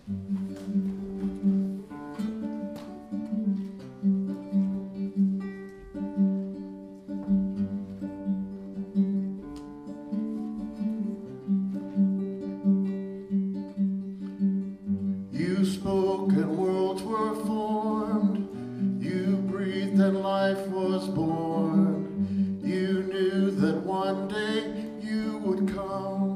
You spoke and worlds were formed. You breathed and life was born. You knew that one day you would come.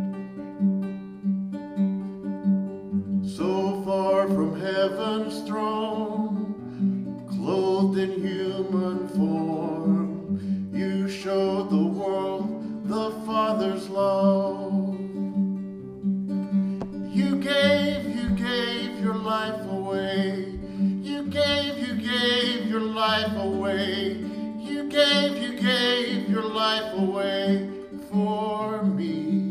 So far from heaven's throne, clothed in human form, you showed the world the Father's love. You gave your life away. You gave your life away. You gave your life away for me.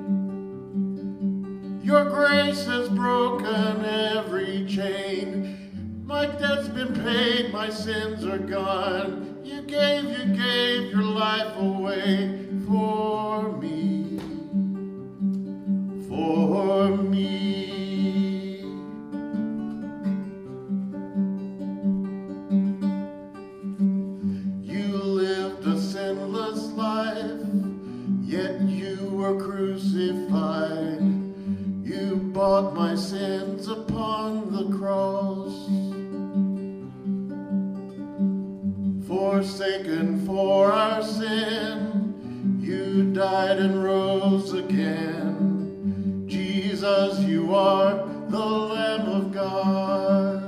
Your grace has broken every chain. My debt's been paid, my sins are gone. You gave your life away for me. For me. Yet you were crucified. You bought my sins upon the cross. Forsaken for our sin, you died and rose again. Jesus, you are the Lamb of God.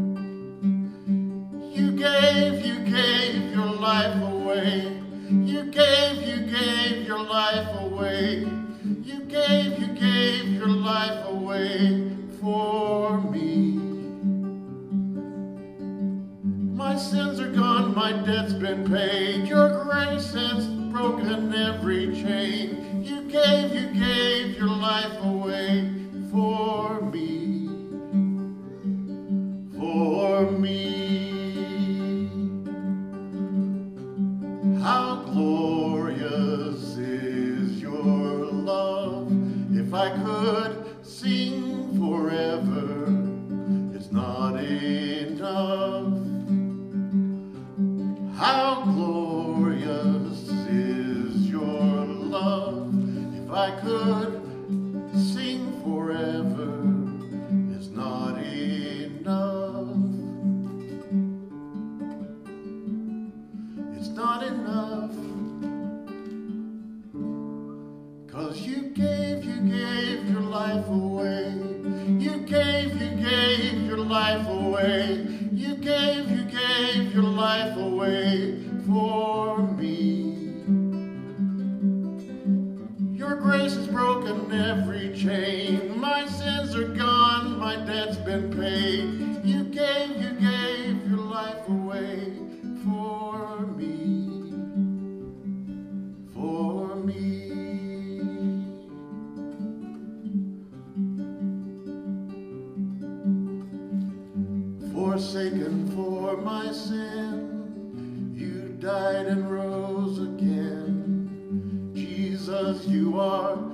You gave your life away. You gave your life away. You gave your life away for me. My sins are gone, my debt's been paid. Your grace has broken every chain. You gave your life away for me. For me. How glorious is your love. If I could sing forever, it's not enough. How glorious is your love. If I could sing forever, it's not enough. It's not enough. 'Cause you gave your life away. You gave your life away. You gave your life away for me. Your grace has broken every chain. My sins are gone, my debt's been paid. You gave your life away for me. For me. Forsaken for my sin, you died and rose again. Jesus, you are